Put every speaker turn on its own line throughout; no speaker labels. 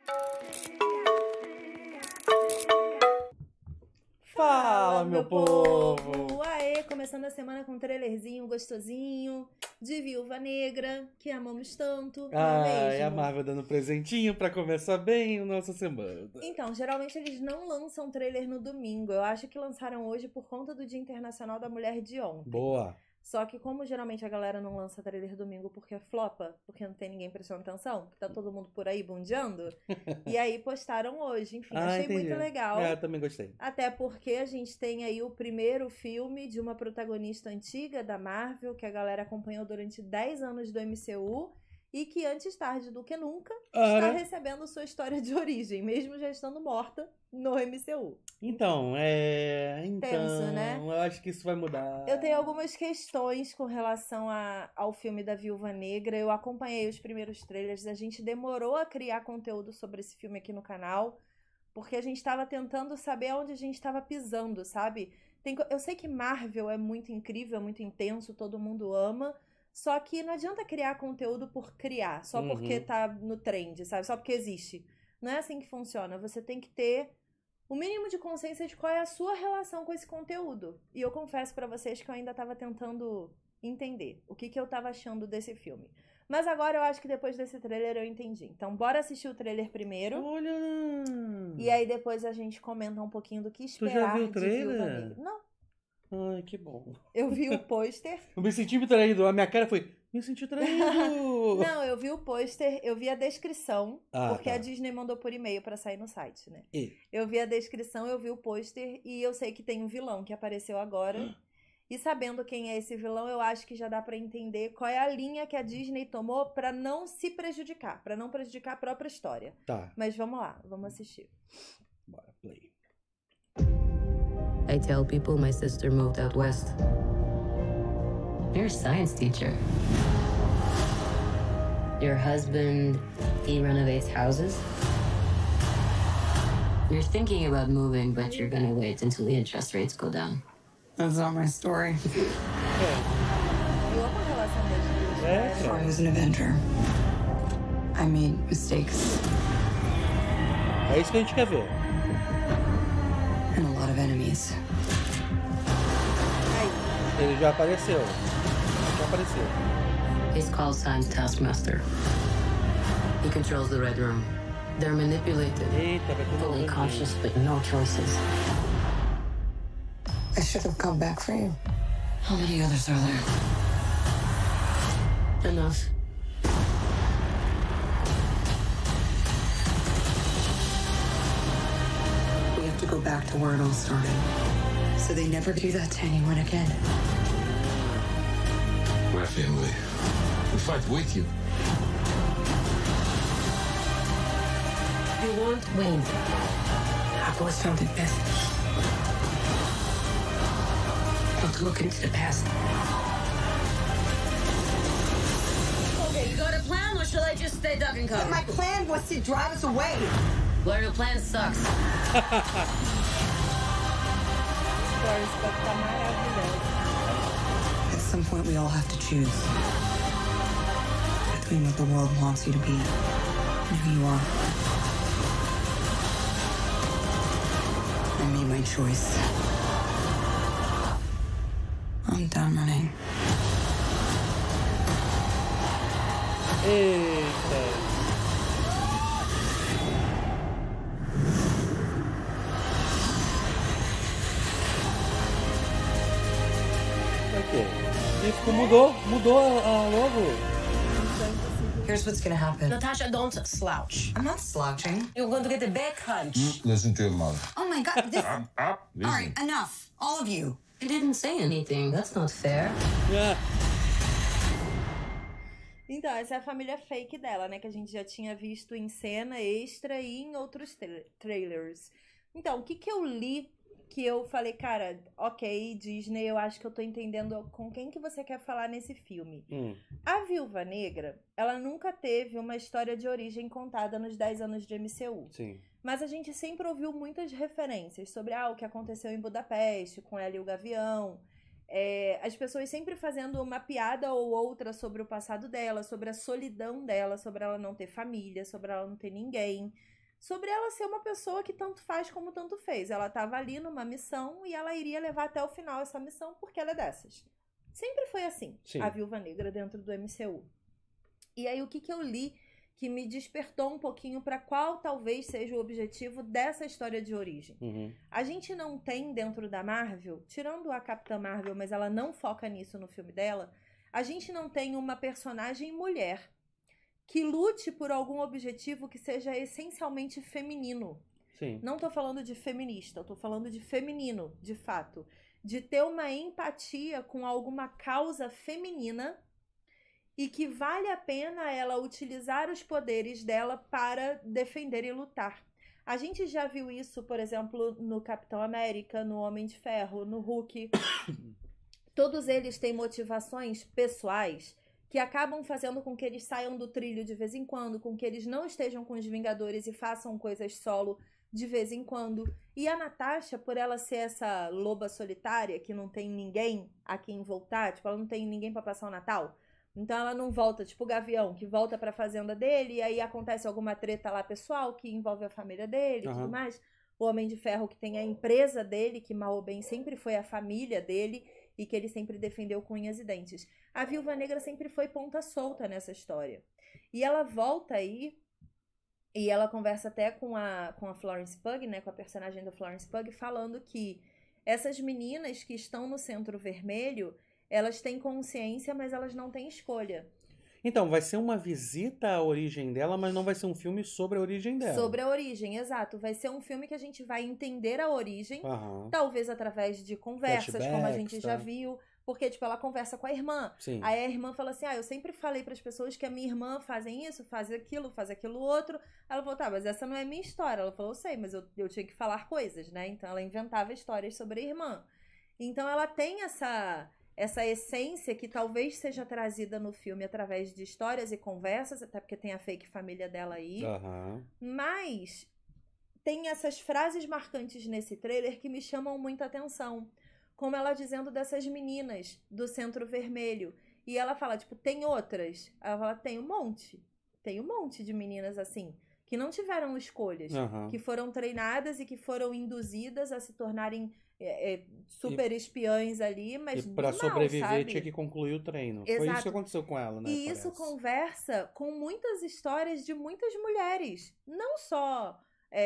Fala, meu povo!
Aê, começando a semana com um trailerzinho gostosinho de Viúva Negra, que amamos tanto, não é
Ai, a
mesmo?
Marvel dando presentinho pra começar bem a nossa semana.
Então, geralmente eles não lançam trailer no domingo. Eu acho que lançaram hoje por conta do Dia Internacional da Mulher de ontem.
Boa!
Só que como geralmente a galera não lança trailer domingo porque flopa, porque não tem ninguém prestando atenção, que tá todo mundo por aí bundeando, e aí postaram hoje. Enfim, achei
entendi.
muito legal.
É, eu também gostei.
Até porque a gente tem aí o primeiro filme de uma protagonista antiga da Marvel, que a galera acompanhou durante 10 anos do MCU, e que antes tarde do que nunca está recebendo sua história de origem, mesmo já estando morta no MCU.
Então,
Tenso, né?
eu acho que isso vai mudar.
Eu tenho algumas questões com relação ao filme da Viúva Negra. Eu acompanhei os primeiros trailers, a gente demorou a criar conteúdo sobre esse filme aqui no canal, porque a gente estava tentando saber onde a gente estava pisando, sabe? Eu sei que Marvel é muito incrível, é muito intenso, todo mundo ama, só que não adianta criar conteúdo por criar, só porque tá no trend, sabe? Só porque existe. Não é assim que funciona. Você tem que ter o mínimo de consciência de qual é a sua relação com esse conteúdo. E eu confesso pra vocês que eu ainda tava tentando entender o que eu tava achando desse filme. Mas agora eu acho que depois desse trailer eu entendi. Então bora assistir o trailer primeiro.
Olha!
E aí depois a gente comenta um pouquinho do que
Tu já
esperar
viu o
de Viúva
trailer?
Negra. Não,
Ai, que bom.
eu vi o pôster.
Eu me senti me traído. A minha cara foi, me senti traído.
Não, eu vi o pôster, eu vi a descrição, porque
tá.
a Disney mandou por e-mail pra sair no site, né?
E?
Eu vi a descrição, eu vi o pôster e eu sei que tem um vilão que apareceu agora. E sabendo quem é esse vilão, eu acho que já dá pra entender qual é a linha que a Disney tomou pra não se prejudicar, pra não prejudicar a própria história.
Tá.
Mas vamos lá, vamos assistir.
Bora, play.
I tell people my sister moved out west. You're a science teacher. Your husband, he renovates houses? You're thinking about moving, but you're gonna wait until the interest rates go down.
That's not my story.
Eu amo a relação deles.
É,
I was an Avenger. I made mistakes
é isso que a gente quer ver.
and a lot of enemies.
Ele já apareceu.
He's called Science Taskmaster. He controls the Red Room. They're manipulated,
Eita, vai ter
fully
um
conscious, but no choices.
I should have come back for you. How many others are there?
Enough.
We have to go back to where it all started, so they never do that to anyone again.
We're family. We fight with you.
You won't win.
I've always found it best not to look into the past.
Okay, you got a plan, or shall I just stay duck and cover?
My plan was to drive us away.
Well, your plan sucks.
Stories vai ficar maravilhosa.
At some point, we all have to choose between what the world wants you to be and who you are. I made my choice. I'm done running.
Eita. Ok. E mudou a logo.
Here's what's gonna happen.
Natasha, don't slouch.
I'm not slouching.
You're going to get a back hunch.
Listen to your mother.
Oh my god, this...
Listen.
All right, enough. All of you.
I didn't say anything. That's not fair.
Ah,
Então, essa é a família fake dela, né? Que a gente já tinha visto em cena extra e em outros trailers. Então, o que eu li que eu falei, cara, ok, Disney, eu acho que eu tô entendendo com quem que você quer falar nesse filme. A Viúva Negra, ela nunca teve uma história de origem contada nos 10 anos de MCU.
sim.
Mas a gente sempre ouviu muitas referências sobre o que aconteceu em Budapeste, com ela e o Gavião. as pessoas sempre fazendo uma piada ou outra sobre o passado dela, sobre a solidão dela, sobre ela não ter família, sobre ela não ter ninguém, sobre ela ser uma pessoa que tanto faz como tanto fez. Ela estava ali numa missão e ela iria levar até o final essa missão porque ela é dessas. Sempre foi assim,
Sim.
a Viúva Negra dentro do MCU. E aí o que eu li que me despertou um pouquinho para qual talvez seja o objetivo dessa história de origem. A gente não tem dentro da Marvel, tirando a Capitã Marvel, mas ela não foca nisso no filme dela, a gente não tem uma personagem mulher que lute por algum objetivo que seja essencialmente feminino.
Sim.
Não tô falando de feminista, eu tô falando de feminino, de fato. De ter uma empatia com alguma causa feminina e que vale a pena ela utilizar os poderes dela para defender e lutar. A gente já viu isso, por exemplo, no Capitão América, no Homem de Ferro, no Hulk. Todos eles têm motivações pessoais que acabam fazendo com que eles saiam do trilho de vez em quando, com que eles não estejam com os Vingadores e façam coisas solo de vez em quando. E a Natasha, por ela ser essa loba solitária que não tem ninguém a quem voltar, tipo, ela não tem ninguém para passar o Natal, então ela não volta, tipo o Gavião, que volta pra fazenda dele e aí acontece alguma treta lá pessoal que envolve a família dele e tudo mais. O Homem de Ferro que tem a empresa dele, que mal ou bem sempre foi a família dele e que ele sempre defendeu com unhas e dentes. A Viúva Negra sempre foi ponta solta nessa história. E ela volta aí e ela conversa até com a Florence Pugh, né, com a personagem da Florence Pugh, falando que essas meninas que estão no Centro Vermelho, elas têm consciência, mas elas não têm escolha.
Então, vai ser uma visita à origem dela, mas não vai ser um filme sobre a origem dela.
Sobre a origem, exato. Vai ser um filme que a gente vai entender a origem, talvez através de conversas, como a gente já viu. Porque, tipo, ela conversa com a irmã.
Sim.
Aí a irmã fala assim, eu sempre falei para as pessoas que a minha irmã fazem isso, faz aquilo outro. Ela falou, tá, mas essa não é minha história. Ela falou, eu sei, mas eu tinha que falar coisas, né? Então ela inventava histórias sobre a irmã. Então ela tem essa essência que talvez seja trazida no filme através de histórias e conversas, até porque tem a fake família dela aí. Mas tem essas frases marcantes nesse trailer que me chamam muita atenção. Como ela dizendo dessas meninas do Centro Vermelho. E ela fala, tipo, tem outras? Ela fala, tem um monte. Tem um monte de meninas assim, que não tiveram escolhas, que foram treinadas e que foram induzidas a se tornarem super espiãs ali, mas
e pra sobreviver
sabe?
Tinha que concluir o treino.
Exato.
Foi isso que aconteceu com ela, né?
E isso conversa com muitas histórias de muitas mulheres. Não só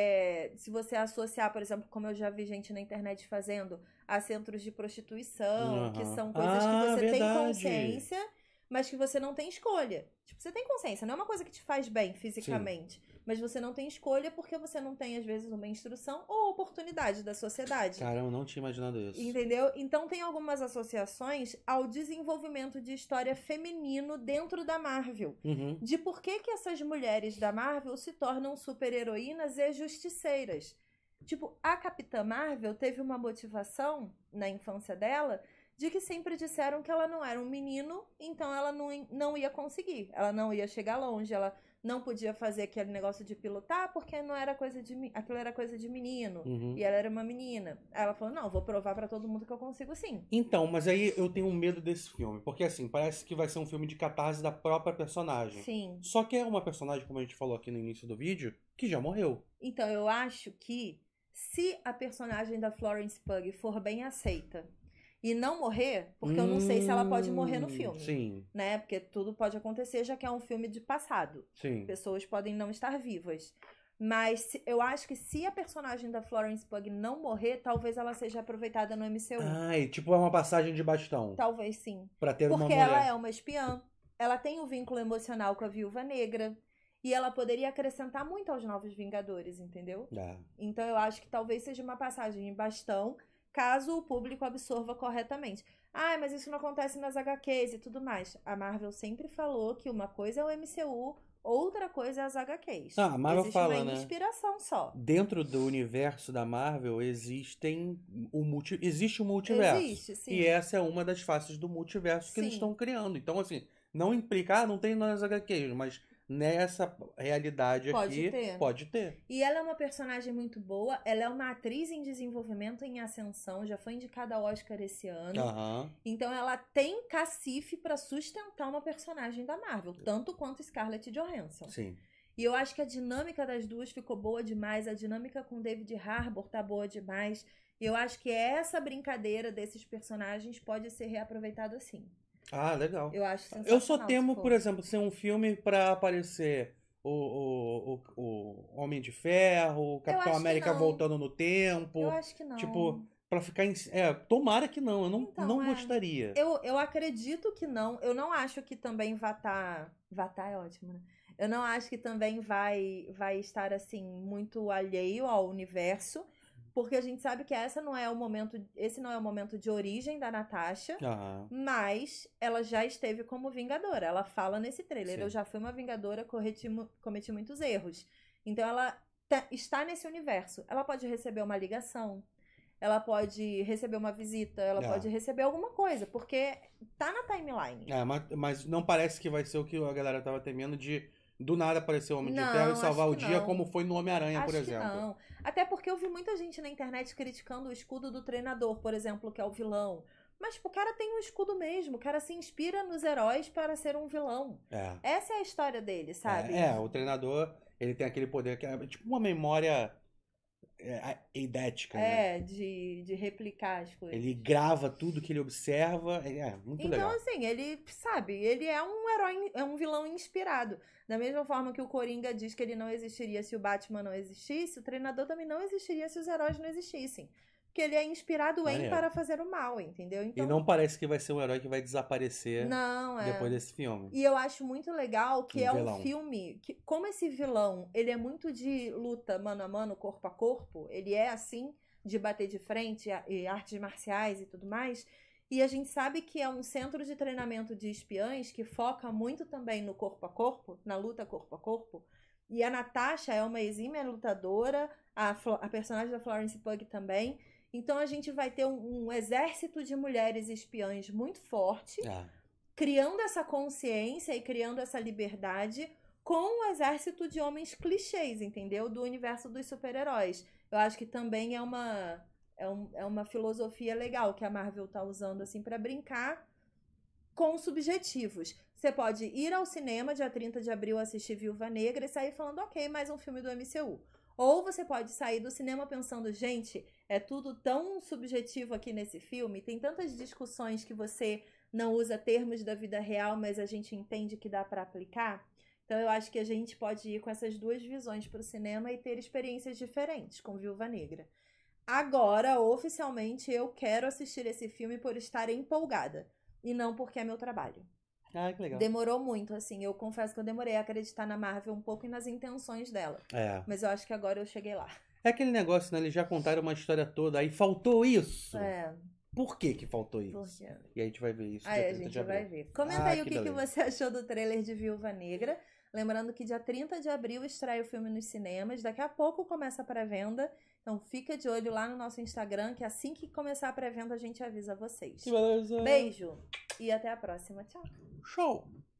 se você associar, por exemplo, como eu já vi gente na internet fazendo, a centros de prostituição, que são coisas que você tem consciência, mas que você não tem escolha. Tipo, você tem consciência, não é uma coisa que te faz bem fisicamente, mas você não tem escolha porque você não tem, às vezes, uma instrução ou oportunidade da sociedade.
Cara, eu não tinha imaginado isso.
Entendeu? Então tem algumas associações ao desenvolvimento de história feminino dentro da Marvel. De por que essas mulheres da Marvel se tornam super-heroínas e justiceiras. Tipo, a Capitã Marvel teve uma motivação na infância dela de que sempre disseram que ela não era um menino, então ela não ia conseguir. Ela não ia chegar longe, ela não podia fazer aquele negócio de pilotar porque não era coisa de aquilo era coisa de menino. E ela era uma menina. Aí ela falou, não, vou provar pra todo mundo que eu consigo sim.
Então, mas aí eu tenho medo desse filme, porque assim, parece que vai ser um filme de catarse da própria personagem.
Sim.
Só que é uma personagem, como a gente falou aqui no início do vídeo, que já morreu.
Então, eu acho que se a personagem da Florence Pugh for bem aceita e não morrer, porque eu não sei se ela pode morrer no filme.
Sim.
Né? Porque tudo pode acontecer, já que é um filme de passado.
Sim.
Pessoas podem não estar vivas. Mas eu acho que se a personagem da Florence Pugh não morrer, talvez ela seja aproveitada no MCU.
E tipo é uma passagem de bastão.
Talvez sim.
Pra ter uma
porque
mulher.
ela é uma espiã. Ela tem um vínculo emocional com a Viúva Negra. E ela poderia acrescentar muito aos Novos Vingadores, entendeu? Então eu acho que talvez seja uma passagem de bastão, caso o público absorva corretamente. Mas isso não acontece nas HQs e tudo mais. A Marvel sempre falou que uma coisa é o MCU, outra coisa é as HQs.
A Marvel
existe
fala,
uma inspiração só.
Dentro do universo da Marvel existe um multiverso.
Existe, sim.
E essa é uma das faces do multiverso que eles estão criando. Então, assim, não implica, não tem nas HQs, mas nessa realidade
Pode
aqui,
ter.
pode ter.
E ela é uma personagem muito boa, ela é uma atriz em desenvolvimento, em ascensão, já foi indicada ao Oscar esse ano.
Aham.
Então ela tem cacife pra sustentar uma personagem da Marvel, tanto quanto Scarlett Johansson.
Sim.
E eu acho que a dinâmica das duas ficou boa demais, a dinâmica com David Harbour tá boa demais. E eu acho que essa brincadeira desses personagens pode ser reaproveitada assim.
Ah, legal.
Eu acho sensacional.
Eu só temo,
se for.
por exemplo, ser um filme pra aparecer o Homem de Ferro, o Capitão
acho que
América
não.
voltando no tempo.
Eu acho que não.
Tipo, pra ficar em. Tomara que não, eu não,
Então,
não gostaria.
Eu acredito que não. Eu não acho que também vai estar. É ótimo, né? Eu não acho que também vai estar assim muito alheio ao universo, porque a gente sabe que esse não é o momento de origem da Natasha,
Ah,
mas ela já esteve como Vingadora. Ela fala nesse trailer:
Sim.
eu já fui uma Vingadora, cometi muitos erros. Então ela está nesse universo. Ela pode receber uma ligação. Ela pode receber uma visita, ela
Ah.
pode receber alguma coisa, porque tá na timeline.
mas não parece que vai ser o que a galera tava temendo de do nada aparecer o Homem de
Não,
Ferro e salvar o
acho que
dia,
não.
como foi no Homem-Aranha, por
Acho que
exemplo.
não. Até porque eu vi muita gente na internet criticando o escudo do treinador, por exemplo, que é o vilão. Mas tipo, o cara tem um escudo mesmo, o cara se inspira nos heróis para ser um vilão.
É.
Essa é a história dele, sabe?
O treinador, ele tem aquele poder que é tipo uma memória eidética, né?
De replicar as coisas.
Ele grava tudo que ele observa. Muito
Então,
legal.
assim, ele, sabe, ele é um herói, é um vilão inspirado. Da mesma forma que o Coringa diz que ele não existiria se o Batman não existisse, o treinador também não existiria se os heróis não existissem. Porque ele é inspirado em
Maneiro.
para fazer o mal, entendeu? Então,
E não parece que vai ser um herói que vai desaparecer
não, é.
depois desse filme.
E eu acho muito legal que
Um
é
vilão.
um filme que, como esse vilão, ele é muito de luta mano a mano, corpo a corpo, ele é assim, de bater de frente e artes marciais e tudo mais. E a gente sabe que é um centro de treinamento de espiãs que foca muito também no corpo a corpo, na luta corpo a corpo. E a Natasha é uma exímia lutadora, a personagem da Florence Pugh também. Então a gente vai ter um exército de mulheres espiãs muito forte, criando essa consciência e criando essa liberdade com um exército de homens clichês, entendeu? Do universo dos super-heróis. Eu acho que também é uma filosofia legal que a Marvel tá usando assim para brincar com subjetivos. Você pode ir ao cinema dia 30 de abril assistir Viúva Negra e sair falando, ok, mais um filme do MCU. Ou você pode sair do cinema pensando, gente, é tudo tão subjetivo aqui nesse filme, tem tantas discussões que você não usa termos da vida real, mas a gente entende que dá para aplicar. Então eu acho que a gente pode ir com essas duas visões pro cinema e ter experiências diferentes com Viúva Negra. Agora, oficialmente, eu quero assistir esse filme por estar empolgada e não porque é meu trabalho.
Que legal.
Demorou muito, assim. Eu confesso que eu demorei a acreditar na Marvel um pouco e nas intenções dela. Mas eu acho que agora eu cheguei lá.
É aquele negócio, né? Eles já contaram uma história toda, aí faltou isso.
É.
Por que faltou isso?
Por quê?
E aí a gente vai ver isso dia
Aí a
30 de
gente
abril.
vai ver. Comenta aí o que
beleza.
você achou do trailer de Viúva Negra. Lembrando que dia 30 de abril estreia o filme nos cinemas. Daqui a pouco começa a pré-venda. Então fica de olho lá no nosso Instagram, que assim que começar a pré-venda a gente avisa vocês.
Que beleza.
Beijo e até a próxima. Tchau.
Show!